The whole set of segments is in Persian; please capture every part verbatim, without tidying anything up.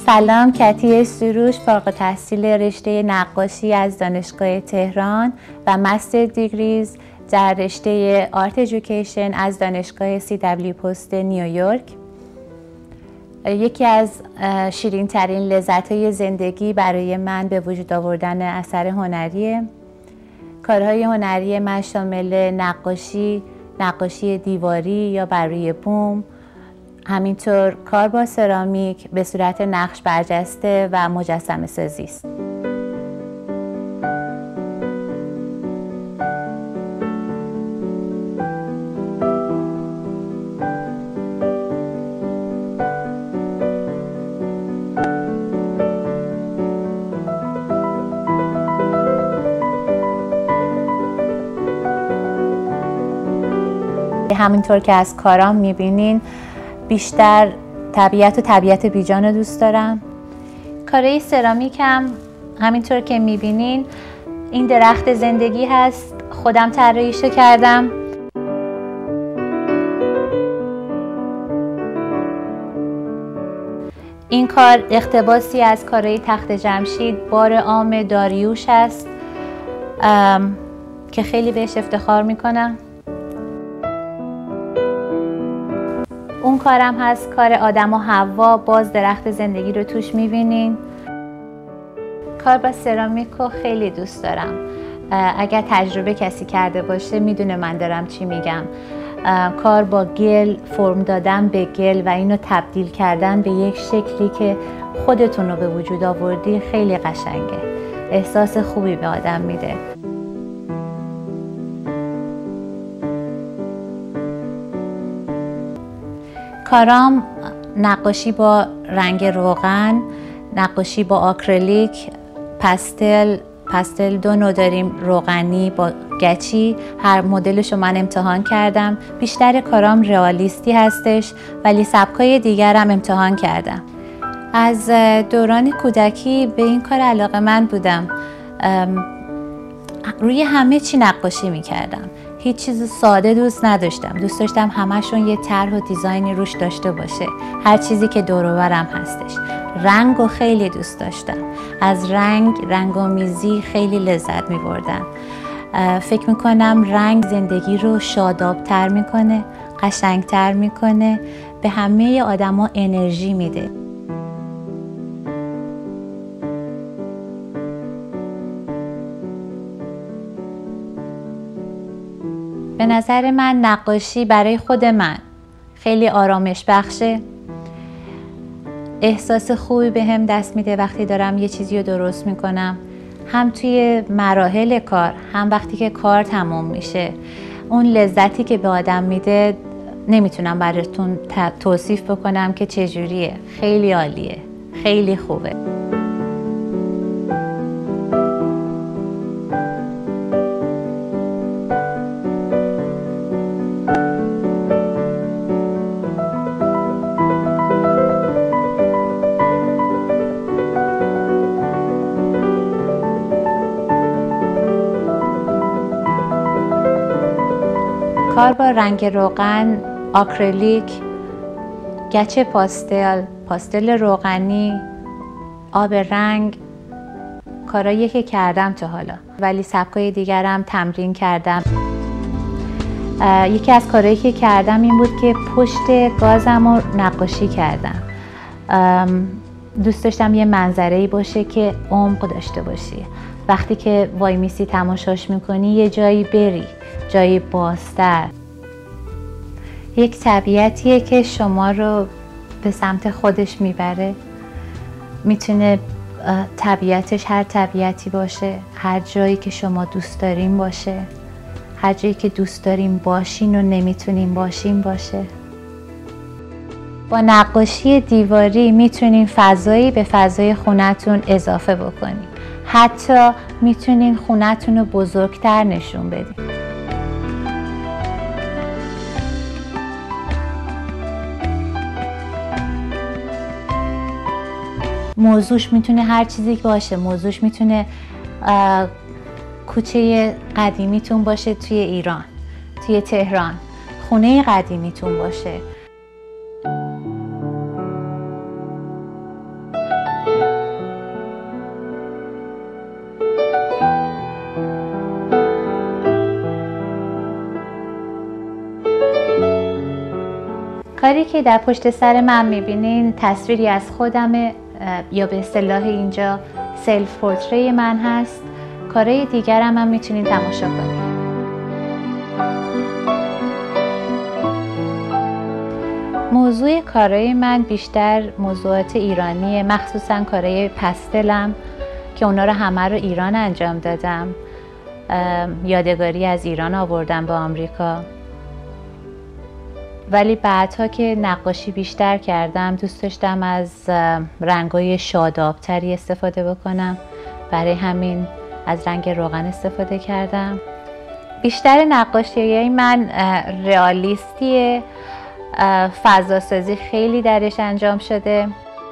سلام، کتی سروش، فارغ التحصیل رشته نقاشی از دانشگاه تهران و مستر دیگریز در رشته آرت ادویکیشن از دانشگاه سی دبلیو پست نیویورک. یکی از شیرین ترین لذت های زندگی برای من به وجود آوردن اثر هنریه. کارهای هنری من شامل نقاشی، نقاشی دیواری یا بر روی بوم، همینطور کار با سرامیک به صورت نقش برجسته و مجسمه سازی است. همینطور که از کارام میبینین بیشتر طبیعت و طبیعت بیجان رو دوست دارم. کارهای سرامیکم همینطور که میبینین این درخت زندگی هست، خودم طراحیشو کردم. این کار اقتباسی از کارهای تخت جمشید بار عام داریوش هست که خیلی بهش افتخار میکنم. اون کارم هست کار آدم و حوا، باز درخت زندگی رو توش میبینین. کار با سرامیک رو خیلی دوست دارم. اگر تجربه کسی کرده باشه میدونه من دارم چی میگم. کار با گل، فرم دادن به گل و اینو تبدیل کردن به یک شکلی که خودتون رو به وجود آوردی خیلی قشنگه. احساس خوبی به آدم میده. کارام نقاشی با رنگ روغن، نقاشی با آکریلیک، پستل، پستل دو نوع داریم، روغنی با گچی. هر مدلشو من امتحان کردم. بیشتر کارام رئالیستی هستش ولی سبکای دیگرم امتحان کردم. از دوران کودکی به این کار علاقه‌مند بودم. روی همه چی نقاشی میکردم. هیچ چیز ساده دوست نداشتم. دوست داشتم همشون یه طرح و دیزاینی روش داشته باشه. هر چیزی که دور و برم هستش. رنگو خیلی دوست داشتم. از رنگ، رنگ‌آمیزی خیلی لذت می‌بردم. فکر میکنم رنگ زندگی رو شاداب‌تر میکنه، قشنگتر میکنه، به همه آدما انرژی میده. به نظر من نقاشی برای خود من خیلی آرامش بخشه. احساس خوبی به هم دست میده وقتی دارم یه چیزی رو درست میکنم. هم توی مراحل کار، هم وقتی که کار تموم میشه. اون لذتی که به آدم میده نمیتونم براتون توصیف بکنم که چجوریه. خیلی عالیه، خیلی خوبه. کار با رنگ روغن، آکریلیک، گچ پاستل، پاستل روغنی، آب رنگ، کارایی که کردم تا حالا ولی سبکای دیگرم تمرین کردم. یکی از کارهایی که کردم این بود که پشت گازم رو نقاشی کردم. دوست داشتم یه منظره‌ای باشه که عمق داشته باشی. وقتی که وای میسی تماشاش میکنی یه جایی بری، جایی بازتر. یک طبیعتیه که شما رو به سمت خودش میبره. میتونه طبیعتش هر طبیعتی باشه، هر جایی که شما دوست دارین باشه، هر جایی که دوست دارین باشین و نمیتونین باشین باشه. با نقاشی دیواری میتونین فضایی به فضای خونتون اضافه بکنین. حتی میتونین خونتون رو بزرگتر نشون بدین. موضوعش میتونه هر چیزی باشه. موضوعش میتونه کوچه قدیمیتون باشه توی ایران، توی تهران، خونه قدیمیتون باشه. کاری که در پشت سر من میبینین تصویری از خودمه یا به اصطلاح اینجا سلف پورتری من هست. کارهای دیگرم هم میتونین تماشا کنین. موضوع کارهای من بیشتر موضوعات ایرانیه، مخصوصا کارهای پستلم که اونا رو همه رو ایران انجام دادم. یادگاری از ایران آوردم به آمریکا. ولی بعدها که نقاشی بیشتر کردم دوست داشتم از رنگای شادابتری استفاده بکنم، برای همین از رنگ روغن استفاده کردم. بیشتر نقاشی من رئالیستیه، فضاسازی خیلی درش انجام شده.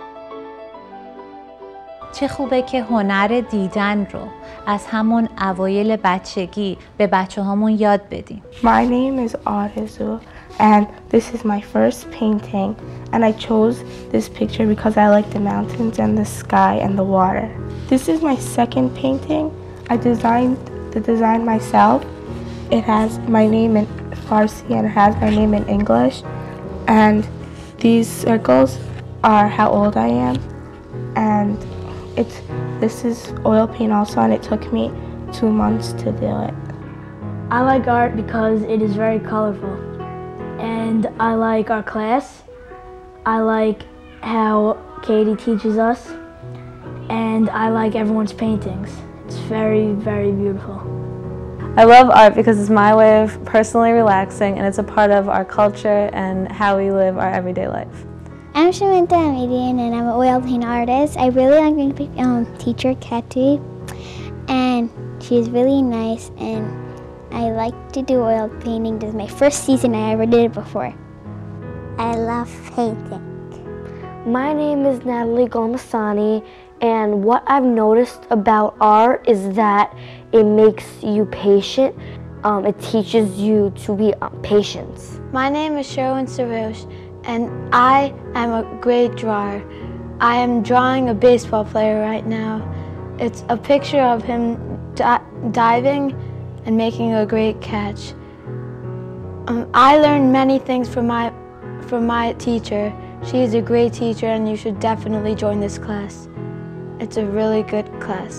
چه خوبه که هنر دیدن رو از همون اوایل بچگی به بچه هامون یاد بدیم. My name is Arzu and this is my first painting and I chose this picture because I like the mountains and the sky and the water. This is my second painting. I designed the design myself. It has my name in Farsi and it has my name in English. And these circles are how old I am. And it's, this is oil paint also, and it took me two months to do it. I like art because it is very colorful. And I like our class. I like how Katie teaches us. And I like everyone's paintings. It's very, very beautiful. I love art because it's my way of personally relaxing and it's a part of our culture and how we live our everyday life. I'm Shamantha Amedian and I'm an oil paint artist. I really like my um, teacher, Katayoon, and she's really nice and I like to do oil painting. This is my first season, I ever did it before. I love painting. My name is Natalie Golmasani, and what I've noticed about art is that it makes you patient. Um, it teaches you to be um, patient. My name is Sherwin Sarouche, and I am a great drawer. I am drawing a baseball player right now. It's a picture of him di diving and making a great catch. Um, I learned many things from my, from my teacher. She is a great teacher and you should definitely join this class. It's a really good class.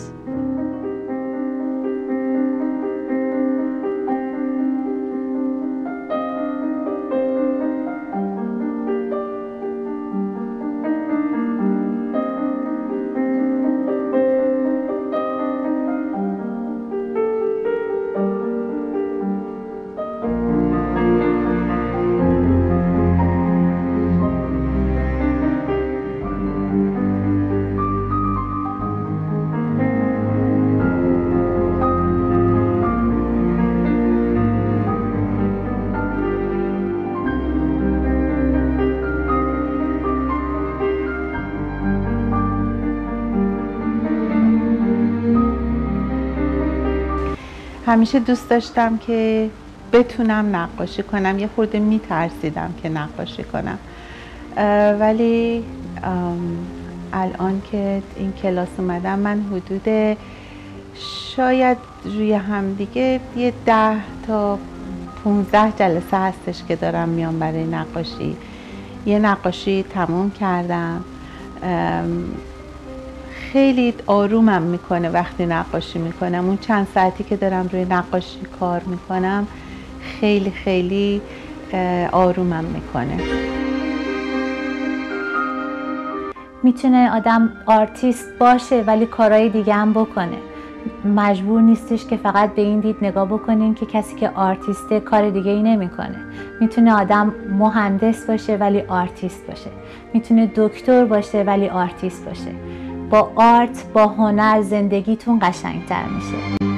همیشه دوست داشتم که بتونم نقاشی کنم. یه خورده میترسیدم که نقاشی کنم، ولی الان که این کلاس اومدم من حدود شاید روی همدیگه یه ده تا پونزده جلسه هستش که دارم میام برای نقاشی. یه نقاشی تموم کردم. خیلی آرومم میکنه وقتی نقاشی میکنم. اون چند ساعتی که دارم روی نقاشی کار میکنم خیلی خیلی آرومم میکنه. میتونه آدم آرتیست باشه ولی کارهای دیگه هم بکنه. مجبور نیستش که فقط به این دید نگاه بکنین که کسی که آرتیسته کار دیگه ای نمیکنه. میتونه آدم مهندس باشه ولی آرتیست باشه. میتونه دکتر باشه ولی آرتیست باشه. با آرت، با هنر زندگیتون قشنگتر میشه.